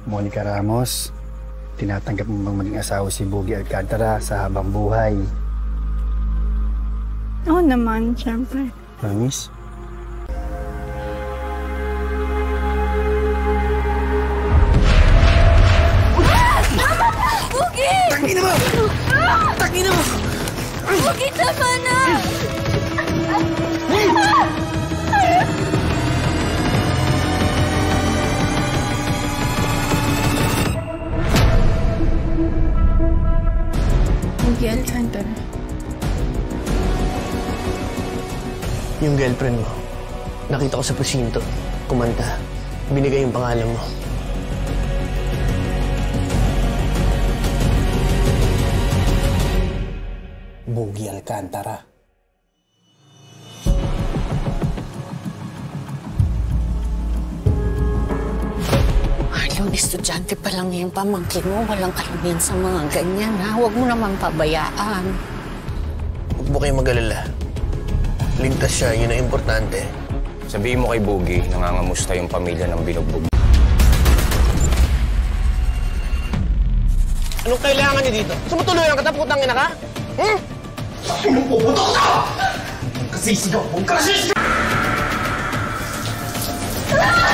Monica Ramos, tinatanggap mo bang maging asawa si Buggy Alcantara sa habang buhay? Oo naman, syempre. Promise? Buggy! Tangina mo! Tangina mo! Buggy, tama na! Buggy Alcantara. Yung girlfriend mo, nakita ko sa presinto, kumanta, binigay yung pangalan mo. Buggy Alcantara. Yung estudyante pa lang yung pamangkin mo, walang karamihan sa mga ganyan, ha? Huwag mo naman pabayaan. Huwag mo kayong mag-alala. Ligtas siya, yun ang importante. Sabihin mo kay Buggy, nangangamusta yung pamilya ng binugbog. Anong kailangan niyo dito? Sumutuluyan ka, taputang ina ka? Anong puputok ka? Huwag kasisigaw! Huwag kasisigaw!